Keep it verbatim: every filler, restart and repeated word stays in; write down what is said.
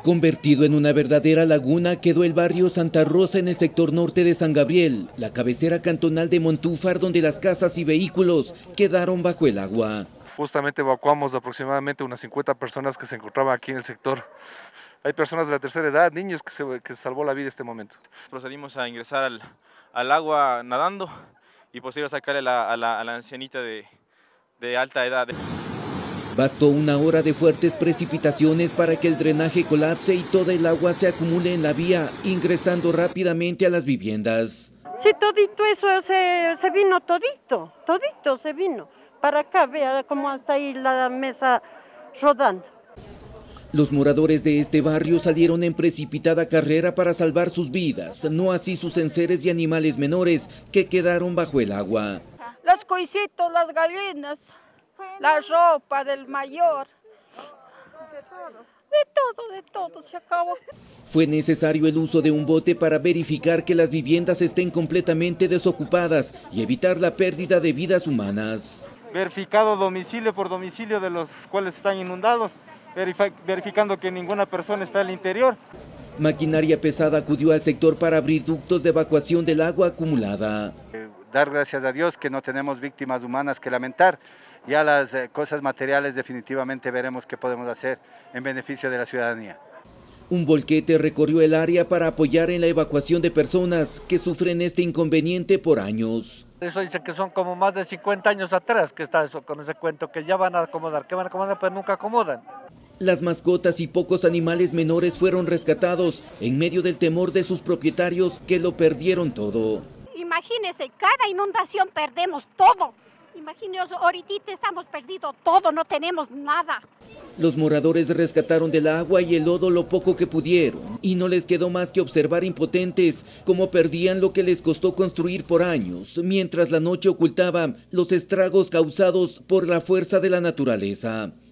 Convertido en una verdadera laguna, quedó el barrio Santa Rosa en el sector norte de San Gabriel, la cabecera cantonal de Montúfar, donde las casas y vehículos quedaron bajo el agua. Justamente evacuamos aproximadamente unas cincuenta personas que se encontraban aquí en el sector. Hay personas de la tercera edad, niños que se, que se salvó la vida en este momento. Procedimos a ingresar al, al agua nadando y posterior a sacarle a la, a la, a la ancianita de, de alta edad. Bastó una hora de fuertes precipitaciones para que el drenaje colapse y toda el agua se acumule en la vía, ingresando rápidamente a las viviendas. Sí, todito eso se, se vino, todito, todito se vino. Para acá, vea cómo está ahí la mesa rodando. Los moradores de este barrio salieron en precipitada carrera para salvar sus vidas, no así sus enseres y animales menores que quedaron bajo el agua. Los cuisitos, las gallinas, la ropa del mayor, de todo, de todo se acabó. Fue necesario el uso de un bote para verificar que las viviendas estén completamente desocupadas y evitar la pérdida de vidas humanas. Verificado domicilio por domicilio de los cuales están inundados, verificando que ninguna persona está al interior. Maquinaria pesada acudió al sector para abrir ductos de evacuación del agua acumulada. Eh, dar gracias a Dios que no tenemos víctimas humanas que lamentar. Ya las eh, cosas materiales definitivamente veremos qué podemos hacer en beneficio de la ciudadanía. Un volquete recorrió el área para apoyar en la evacuación de personas que sufren este inconveniente por años. Eso dice que son como más de cincuenta años atrás que está eso, con ese cuento que ya van a acomodar, que van a acomodar, pero nunca acomodan. Las mascotas y pocos animales menores fueron rescatados en medio del temor de sus propietarios que lo perdieron todo. Imagínense, cada inundación perdemos todo. Imagínense, ahorita estamos perdidos todo, no tenemos nada. Los moradores rescataron del agua y el lodo lo poco que pudieron y no les quedó más que observar impotentes cómo perdían lo que les costó construir por años, mientras la noche ocultaba los estragos causados por la fuerza de la naturaleza.